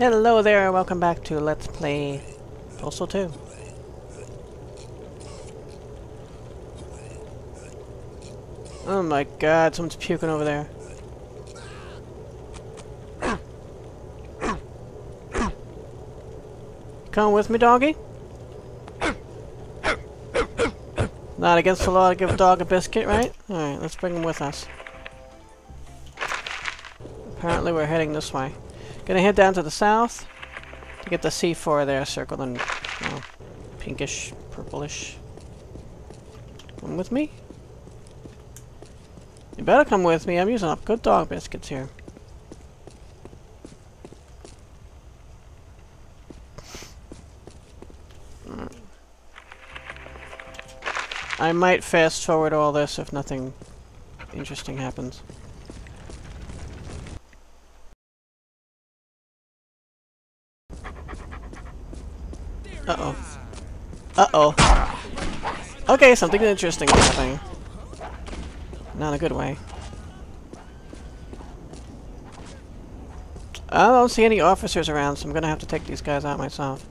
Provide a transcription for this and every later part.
Hello there, welcome back to Let's Play Postal 2. Oh my god, someone's puking over there. Come with me, doggy? Not against the law to give a dog a biscuit, right? Alright, let's bring him with us. Apparently we're heading this way. Gonna head down to the south to get the C4 there circled in pinkish, purplish. Come with me? You better come with me. I'm using up good dog biscuits here. I might fast forward all this if nothing interesting happens. Uh-oh. Uh-oh. Okay, something interesting is happening. Not in a good way. I don't see any officers around, so I'm gonna have to take these guys out myself.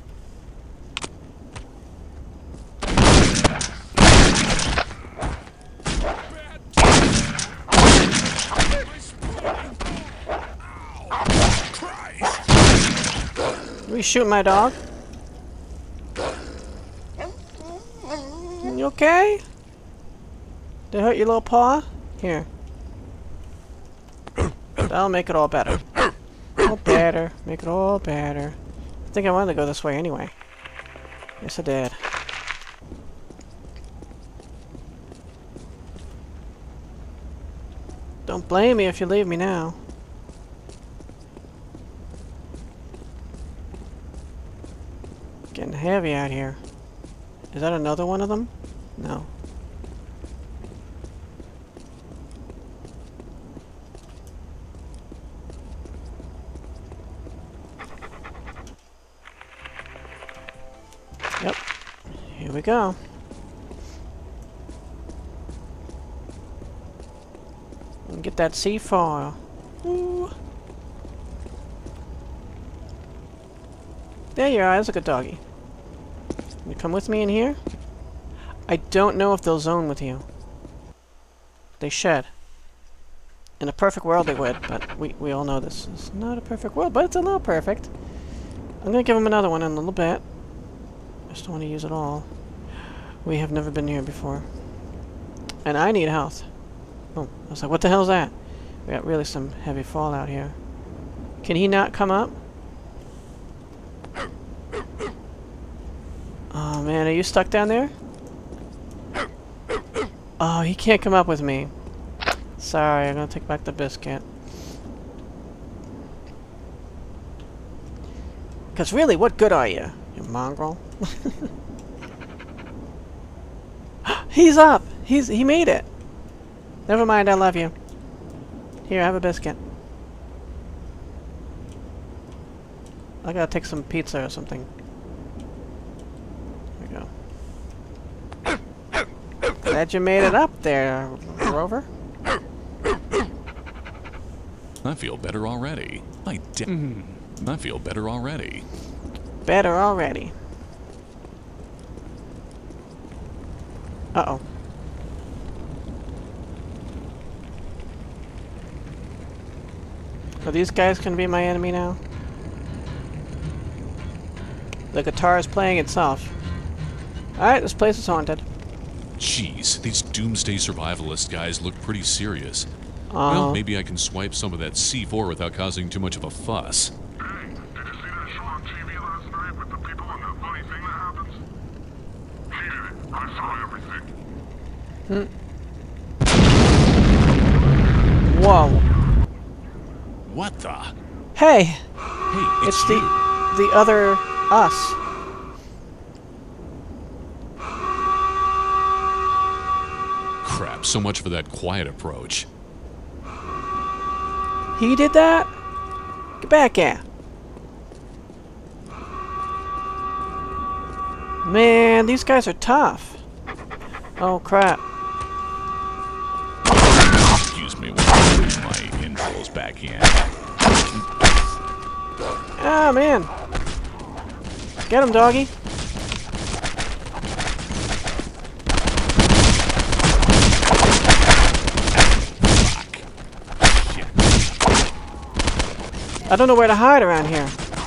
Are we shooting my dog? You okay? Did it hurt your little paw? Here. That'll make it all better. All better. Make it all better. I think I wanted to go this way anyway. Yes, I did. Don't blame me if you leave me now. Getting heavy out here. Is that another one of them? No. Yep. Here we go. And get that C4. Ooh. There you are. That's a good doggy. You come with me in here? I don't know if they'll zone with you. They should. In a perfect world they would, but we all know this is not a perfect world, but it's a little perfect. I'm gonna give them another one in a little bit. I just don't want to use it all. We have never been here before. And I need health. Oh, I was like, what the hell is that? We got really some heavy fallout here. Can he not come up? Oh man, are you stuck down there? Oh, he can't come up with me. Sorry, I'm gonna take back the biscuit. Because really, what good are you? You mongrel? He's up! He made it! Never mind, I love you. Here, have a biscuit. I gotta take some pizza or something. Glad you made it up there, Rover. I feel better already. I feel better already. Better already. Uh-oh. So these guys can be my enemy now? The guitar is playing itself. Alright, this place is haunted. Jeez, these doomsday survivalist guys look pretty serious. Well, maybe I can swipe some of that C4 without causing too much of a fuss. Hey, did you see that show on TV last night with the people and the funny thing that happens? She did it. I saw everything. Whoa. What the? Hey! Hey, It's you. the other us. Crap, so much for that quiet approach. He did that? Get back here. Man, these guys are tough. Oh crap. Excuse me while I put my intros back in. Ah, man. Get him, doggy. I don't know where to hide around here.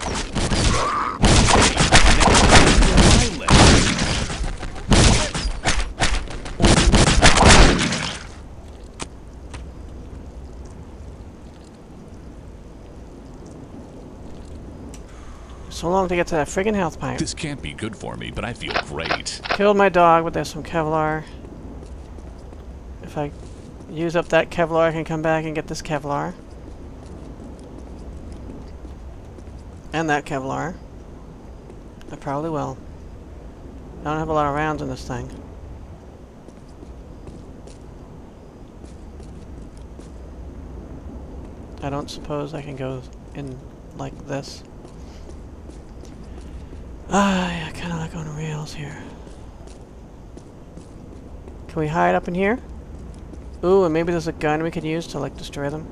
So long to get to that friggin' health pipe. This can't be good for me, but I feel great. Killed my dog, but there's some Kevlar. If I use up that Kevlar, I can come back and get this Kevlar. And that Kevlar. I probably will. I don't have a lot of rounds in this thing. I don't suppose I can go in like this. I kind of like on rails here. Can we hide up in here? Ooh, and maybe there's a gun we could use to, like, destroy them.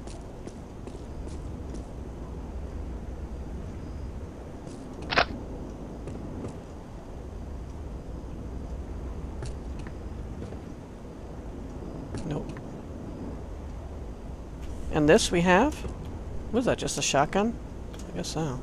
Nope. And this we have? What is that, just a shotgun? I guess so.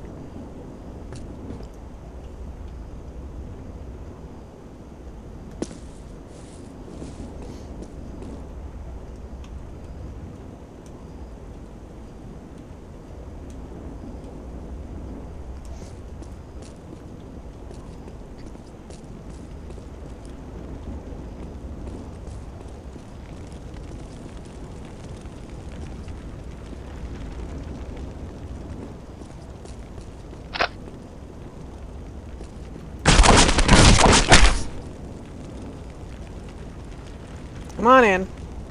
Come on in.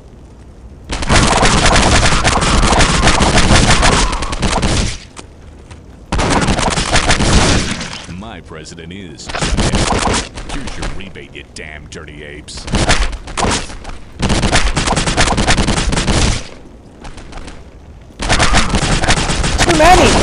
My president is. Here's your rebate, you damn dirty apes. Too many!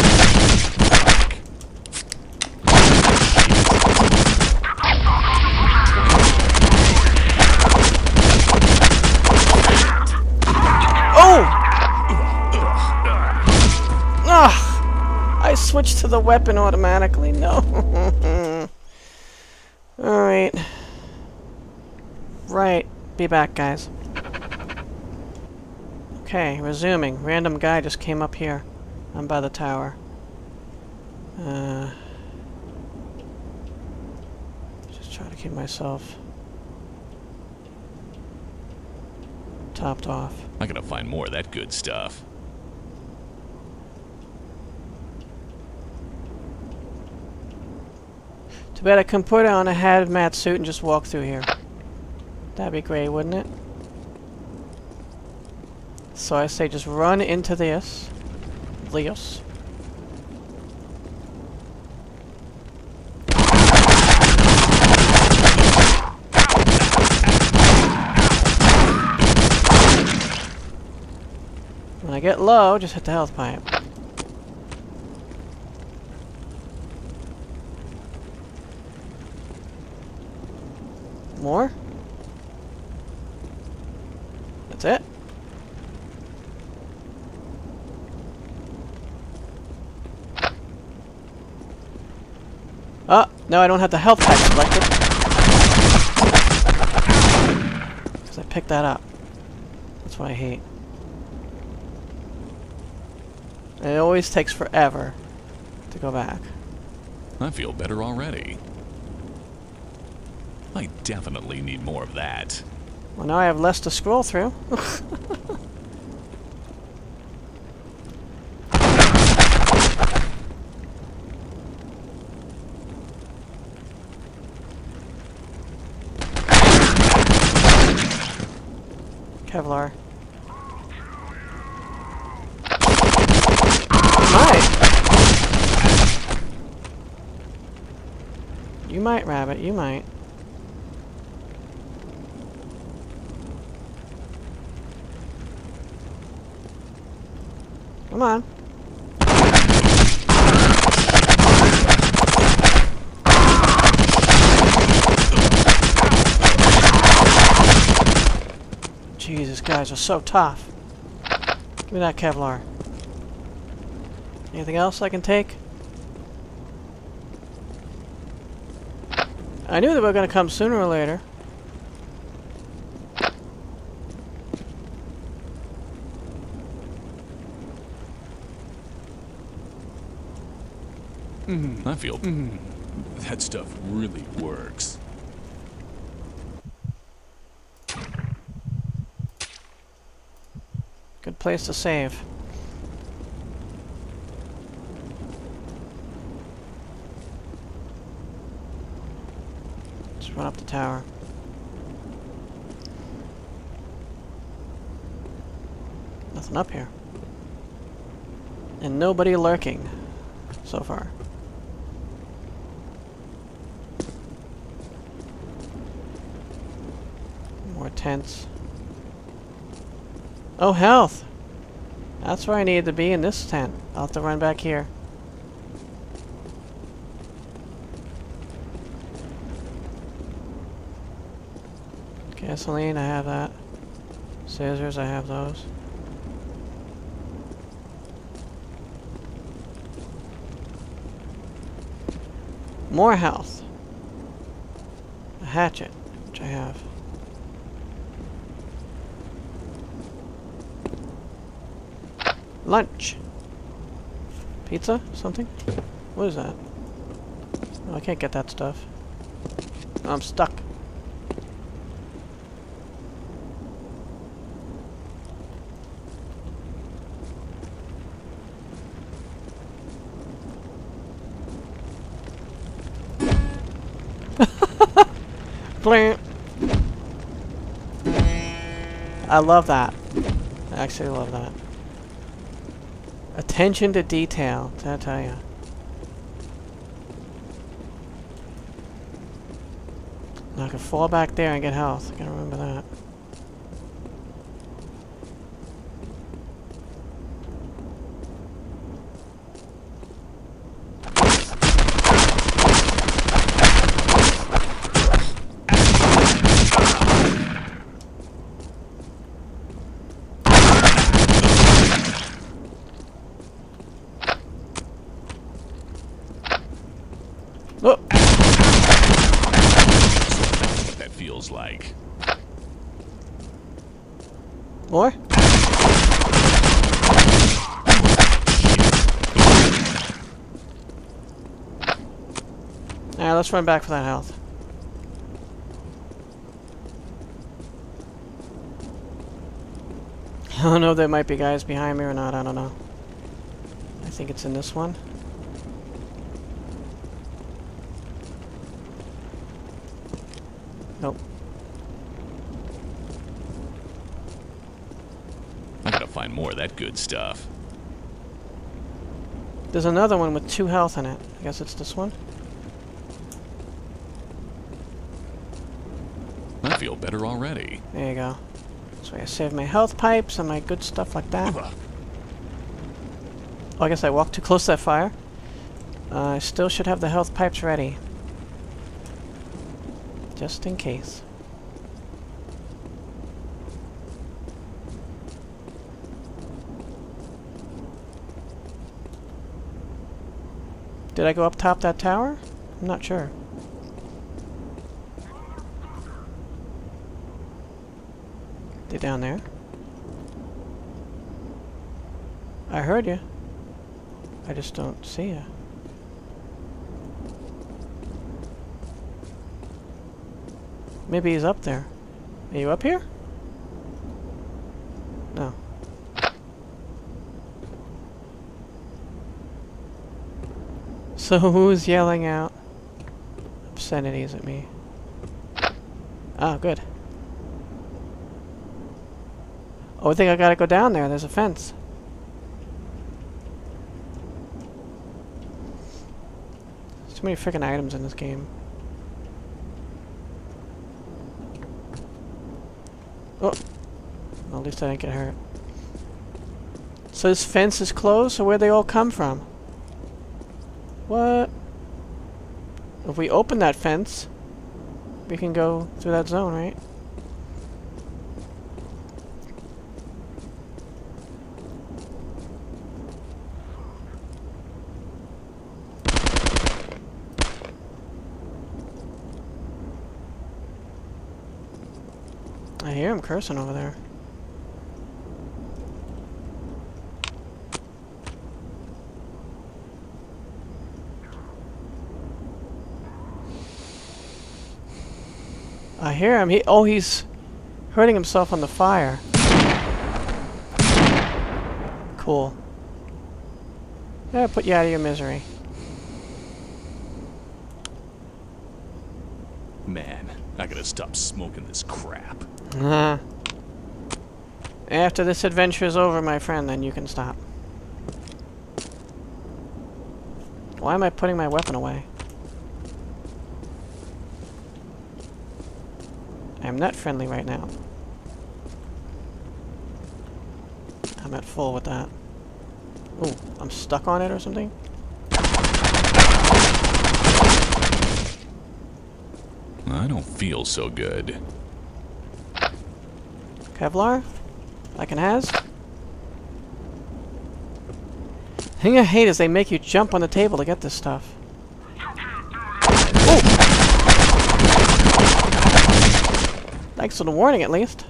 Switch to the weapon automatically. No. Alright. Right. Be back, guys. Okay, resuming. Random guy just came up here. I'm by the tower. Just try to keep myself topped off. I gotta find more of that good stuff. Too bad I couldn't put on a hazmat suit and just walk through here. That'd be great, wouldn't it? So I say just run into this. Leos. When I get low, just hit the health pipe. More? That's it? Oh, no, I don't have the health pack selected. Because I picked that up. That's what I hate. And it always takes forever to go back. I feel better already. I definitely need more of that. Well, now I have less to scroll through. Kevlar. You might, Rabbit, you might. Come on. Jesus, guys are so tough. Give me that Kevlar. Anything else I can take? I knew they were going to come sooner or later. I feel... That stuff really works. Good place to save. Let's run up the tower. Nothing up here. And nobody lurking so far. More tents. Oh, health! That's where I needed to be, in this tent. I'll have to run back here. Gasoline, I have that. Scissors, I have those. More health. A hatchet, which I have. Lunch. Pizza? Something? What is that? Oh, I can't get that stuff. Oh, I'm stuck. Blam. I love that. I actually love that. Attention to detail, did I tell you? Now I can fall back there and get health. I gotta remember that. Oh. What that feels like. More? Alright, let's run back for that health. I don't know if there might be guys behind me or not, I don't know. I think it's in this one. Nope. I gotta find more of that good stuff. There's another one with 2 health in it. I guess it's this one. I feel better already. There you go. So I save my health pipes and my good stuff like that. Oh, I guess I walked too close to that fire. I still should have the health pipes ready. Just in case. Did I go up top that tower? I'm not sure. They down there? I heard you. I just don't see you. Maybe he's up there. Are you up here? No. So who's yelling out obscenities at me? Oh, good. Oh, I think I gotta go down there. There's a fence. There's too many freaking items in this game. Oh. Well, at least I didn't get hurt. So this fence is closed, so where'd they all come from? What? If we open that fence, we can go through that zone, right? hear him cursing over there. I hear him. He's hurting himself on the fire. Cool. Yeah, put you out of your misery. Man, I gotta stop smoking this crap. After this adventure is over, my friend, then you can stop. Why am I putting my weapon away? I'm not friendly right now. I'm at full with that. Ooh, I'm stuck on it or something? I don't feel so good. Kevlar? Like an has? The thing I hate is they make you jump on the table to get this stuff. Ooh! Thanks for the warning, at least.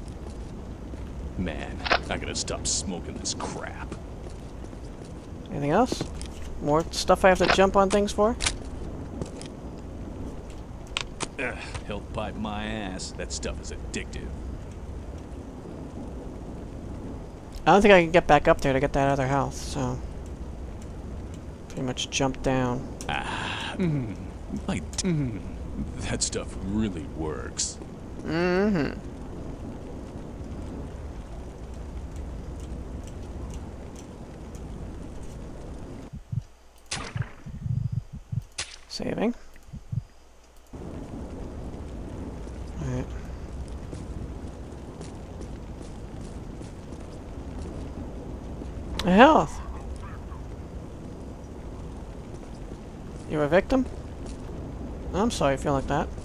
Man, I gotta stop smoking this crap. Anything else? More stuff I have to jump on things for? Ugh, health pipe my ass. That stuff is addictive. I don't think I can get back up there to get that other health, so... pretty much jump down. That stuff really works. Mm-hmm. Saving. Alright. Health! You're a victim? I'm sorry you feel like that.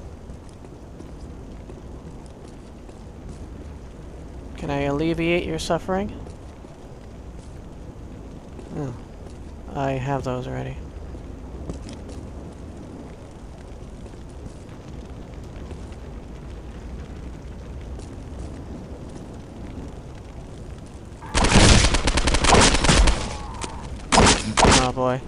Can I alleviate your suffering? Oh. I have those already. Oh boy.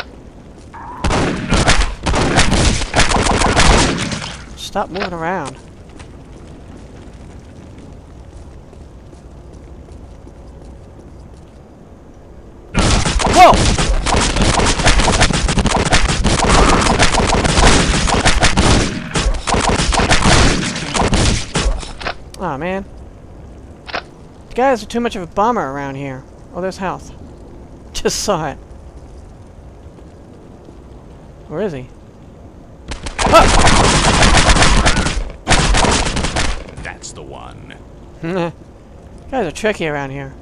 Stop moving around. Whoa! Aw, man. The guys are too much of a bummer around here. Oh, there's health. Just saw it. Where is he? Ah! That's the one. Guys are tricky around here.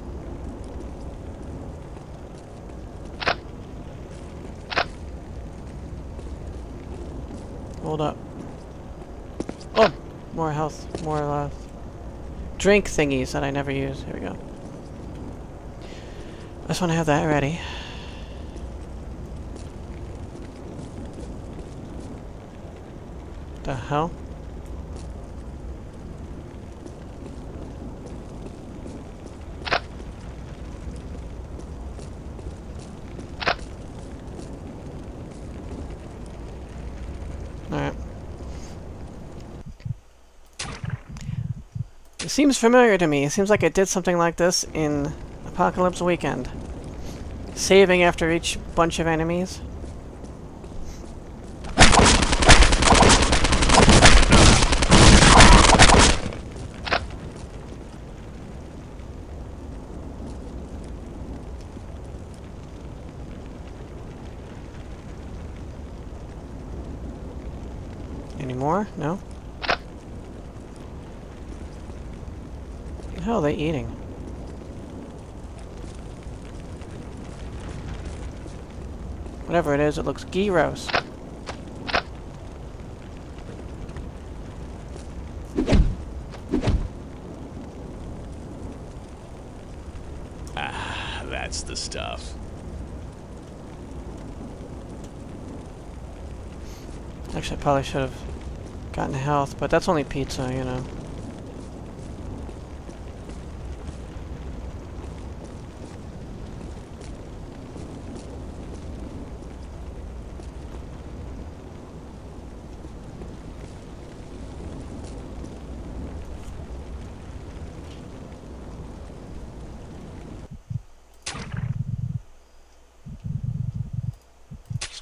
Hold up. Oh! More health. More drink thingies that I never use. Here we go. I just want to have that ready. The hell? Alright. It seems familiar to me. It seems like I did something like this in Apocalypse Weekend. Saving after each bunch of enemies. Any more? No? What the hell are they eating? Whatever it is, it looks gyros. Ah, that's the stuff. Actually, I probably should have gotten health, but that's only pizza, you know.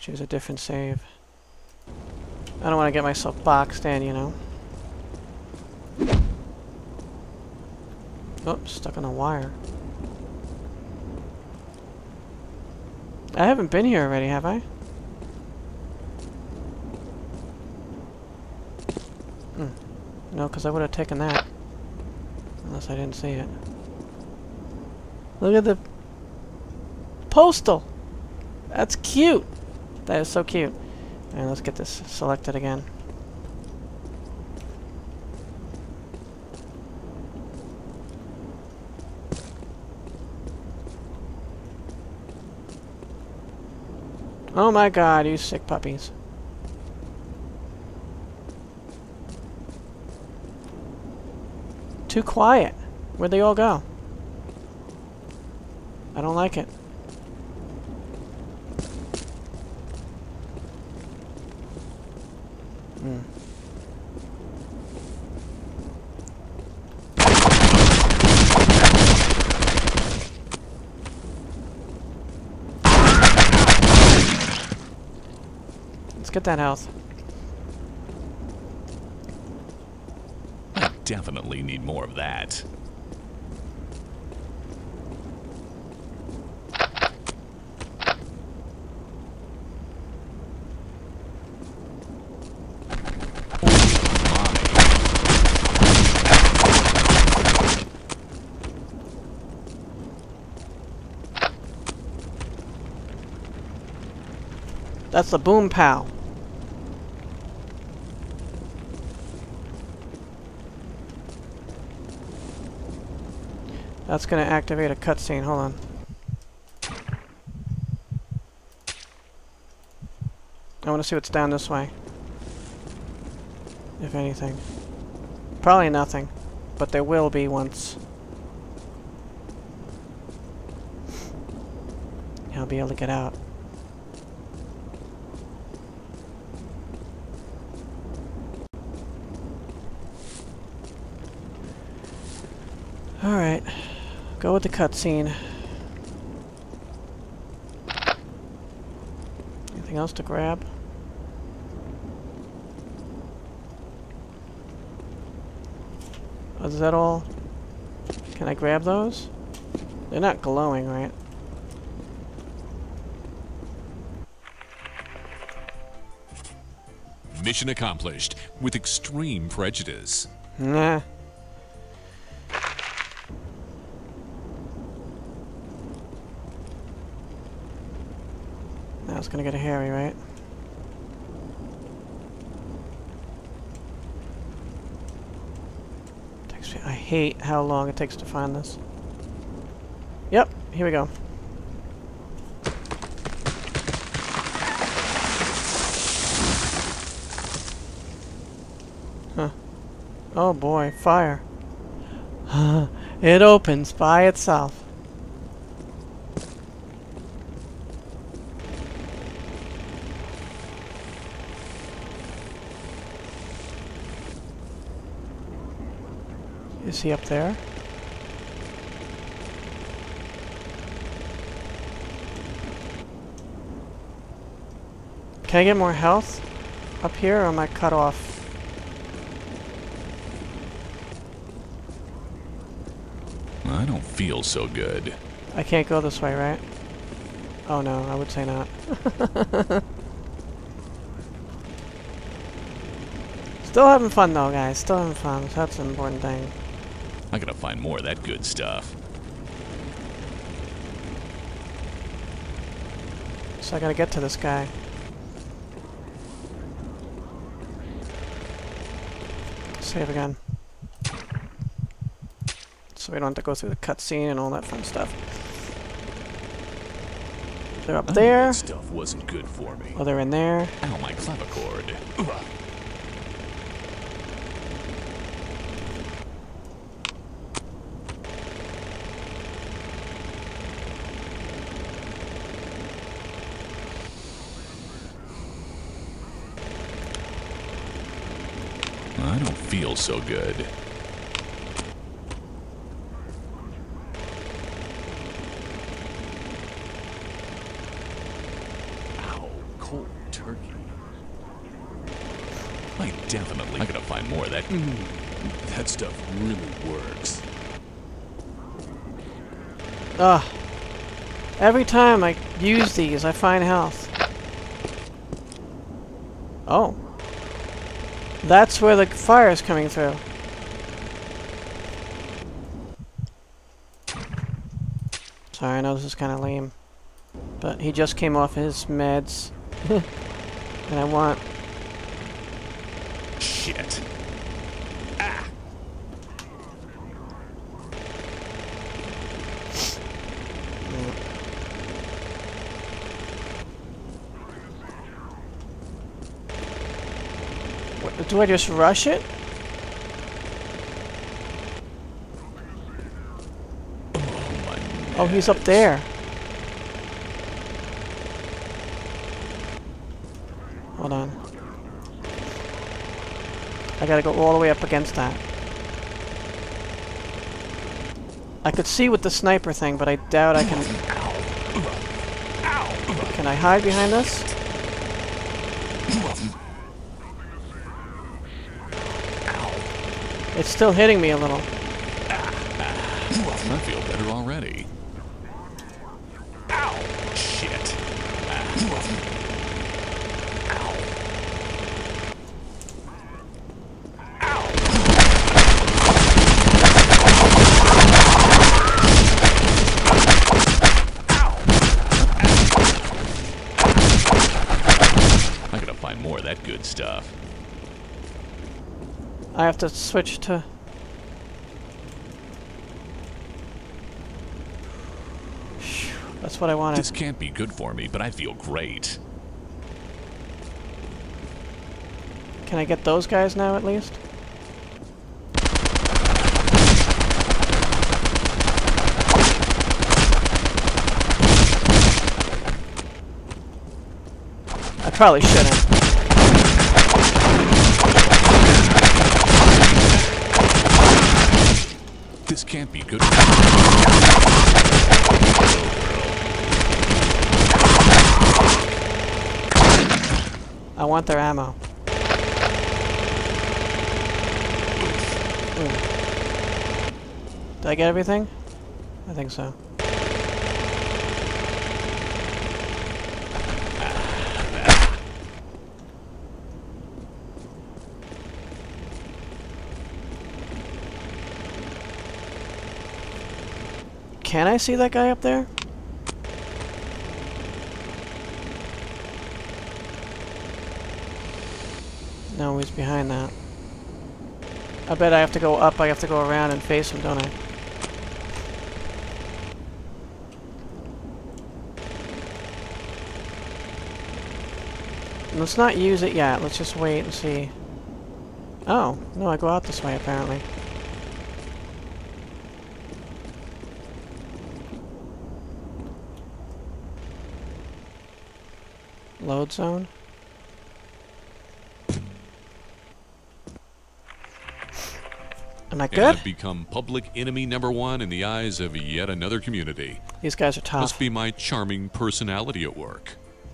Choose a different save. I don't want to get myself boxed in, you know. Oh, stuck on a wire. I haven't been here already, have I? No, because I would have taken that. Unless I didn't see it. Look at the postal! That's cute! That is so cute. Alright, let's get this selected again. Oh my god, you sick puppies. Too quiet. Where'd they all go? I don't like it. Let's get that health. I definitely need more of that. That's the boom pow. That's gonna activate a cutscene. Hold on. I want to see what's down this way. If anything. Probably nothing. But there will be once. I'll be able to get out. Alright. Go with the cutscene. Anything else to grab? Is that all? Can I grab those? They're not glowing, right? Mission accomplished with extreme prejudice. Nah. Now it's gonna get hairy, right? I hate how long it takes to find this. Yep, here we go. Huh. Oh boy, fire. It opens by itself. Is he up there? Can I get more health up here, or am I cut off? I don't feel so good. I can't go this way, right? Oh no, I would say not. Still having fun though, guys. Still having fun. So that's an important thing. I gotta find more of that good stuff. So I gotta get to this guy. Save again. So we don't have to go through the cutscene and all that fun stuff. They're up there. That stuff wasn't good for me. Oh, they're in there. Ow, my clavichord. Ugh. I don't feel so good. Ow, Cold turkey. I gotta find more of that. That stuff really works. Ugh. Every time I use these, I find health. Oh. That's where the fire is coming through. Sorry, I know this is kind of lame. But he just came off his meds. And I want... Shit. Ah! What, do I just rush it? Oh, he's up there. Hold on. I gotta go all the way up against that. I could see with the sniper thing, but I doubt I can... Can I hide behind this? It's still hitting me a little. I feel better already. Ow! Shit. I gotta find more of that good stuff. I have to switch to... That's what I wanted. This can't be good for me, but I feel great. Can I get those guys now, at least? I probably shouldn't. This can't be good. I want their ammo. Ooh. Did I get everything? I think so. Can I see that guy up there? No, he's behind that. I bet I have to go up, I have to go around and face him, don't I? Let's not use it yet, let's just wait and see. Oh, no, I go out this way apparently. Load zone. Am I good? And I've become public enemy #1 in the eyes of yet another community. These guys are tough. Must be my charming personality at work.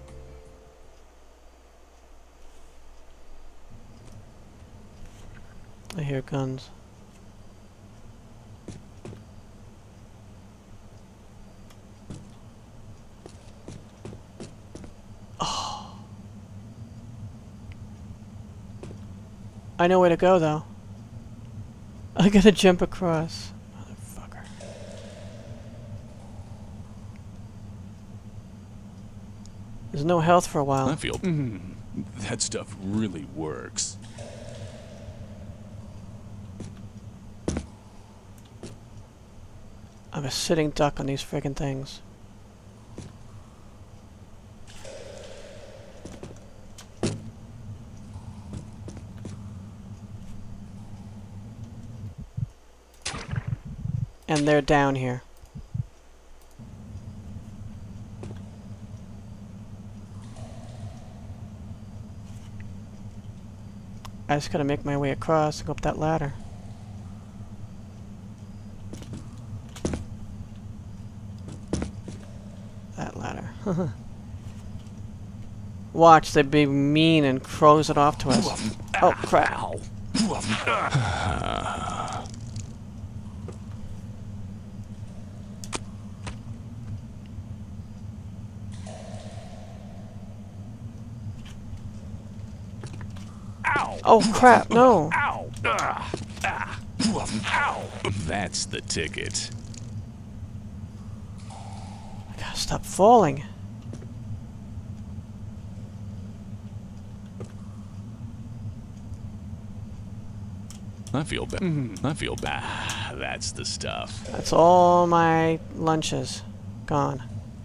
I hear guns. Oh. I know where to go, though. I gotta jump across. Motherfucker. There's no health for a while. I feel... That stuff really works. I'm a sitting duck on these friggin' things. And they're down here. I just gotta make my way across and go up that ladder. That ladder. Watch, they'd be mean and close it off to us. Oh, crap. Oh, crap, no. That's the ticket. I gotta stop falling. I feel bad. I feel bad. That's the stuff. That's all my lunches gone.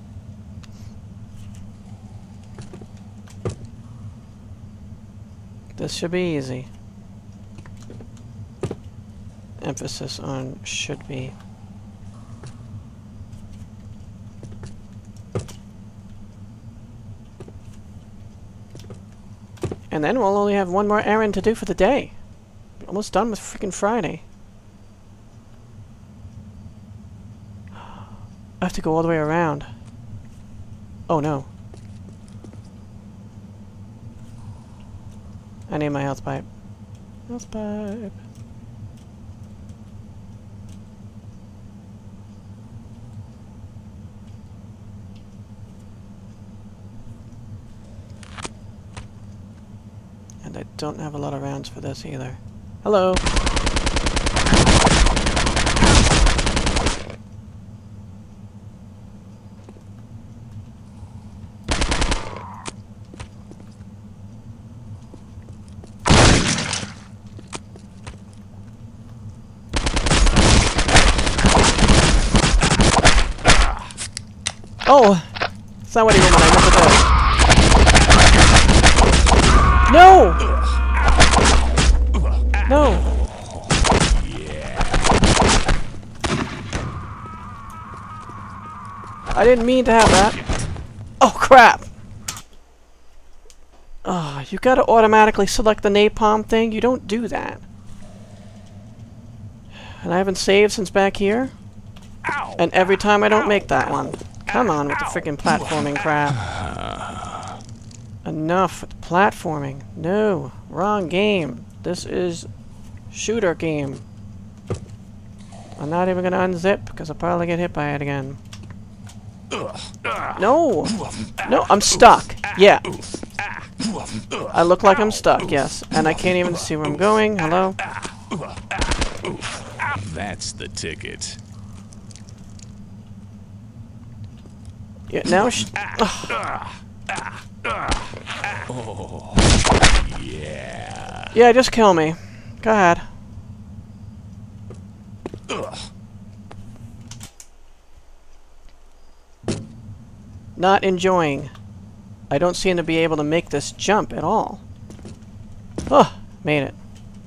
This should be easy. Emphasis on should be. And then we'll only have one more errand to do for the day. Almost done with freaking Friday. I have to go all the way around. Oh no. I need my health pipe. Health pipe. And I don't have a lot of rounds for this either. Hello. Oh! It's not what he wanted. I meant to do. No! No! I didn't mean to have that. Oh, crap! Oh, you gotta automatically select the napalm thing. You don't do that. And I haven't saved since back here. And every time I don't make that one. Come on with the freaking platforming crap. Enough with the platforming. No, wrong game. This is shooter game. I'm not even gonna unzip because I'll probably get hit by it again. No! No, I'm stuck. Yeah. I look like I'm stuck, yes. And I can't even see where I'm going. Hello? That's the ticket. Yeah, now Oh, yeah. yeah, just kill me. Go ahead. Not enjoying. I don't seem to be able to make this jump at all. Oh, made it.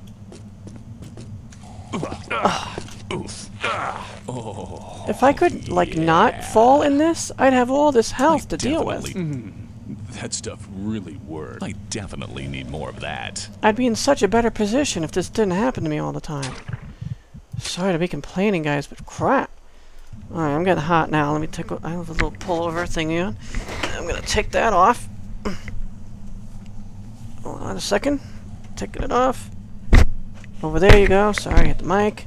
If I could, like, not fall in this, I'd have all this health to deal with. That stuff really worked. I definitely need more of that. I'd be in such a better position if this didn't happen to me all the time. Sorry to be complaining, guys, but crap. Alright, I'm getting hot now. Let me take I have a little pullover thingy on. I'm gonna take that off. Hold on a second. Taking it off. Over there you go. Sorry, hit the mic.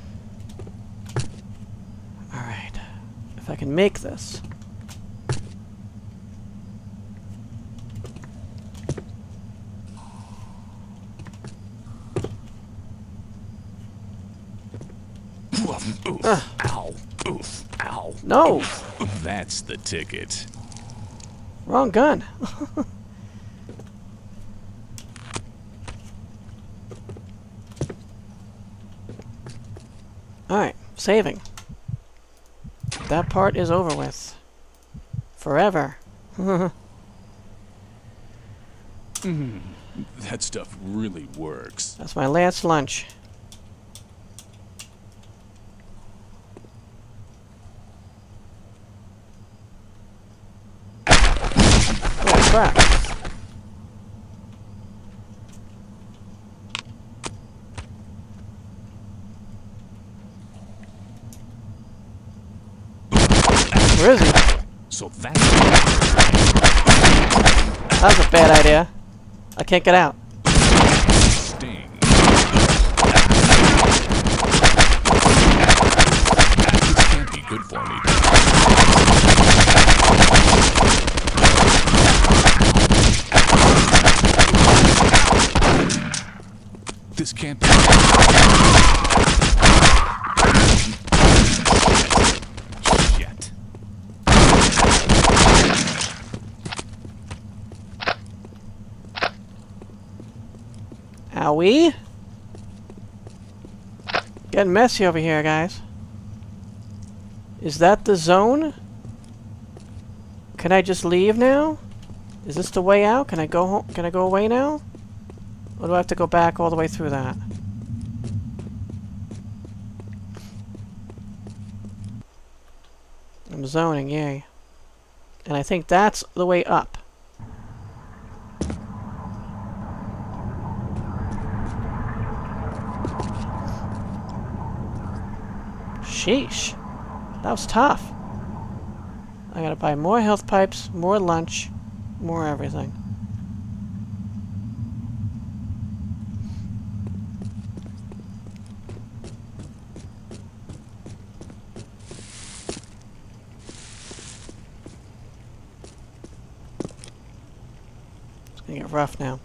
Alright. If I can make this. Ow. Oof. Ow. No! That's the ticket. Wrong gun. Alright, saving. That part is over with. Forever. That stuff really works. That's my last lunch. Oh, crap. Where is he? So that's... That was a bad idea. I can't get out. Sting. This can't be good for me. This can't be. Shit. Owie. Getting messy over here, guys. Is that the zone? Can I just leave now? Is this the way out? Can I go home? Can I go away now? Or do I have to go back all the way through that? I'm zoning, yay. And I think that's the way up. Sheesh. That was tough. I gotta buy more health pipes, more lunch, more everything. It's gonna get rough now.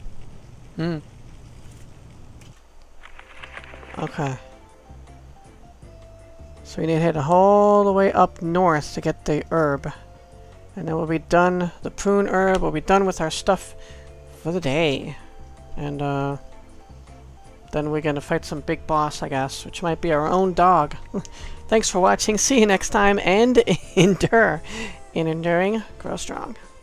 Okay. So we need to head all the way up north to get the herb. And then we'll be done, the prune herb, we'll be done with our stuff for the day. And then we're gonna fight some big boss, I guess, which might be our own dog. Thanks for watching, see you next time, and endure. In enduring, grow strong.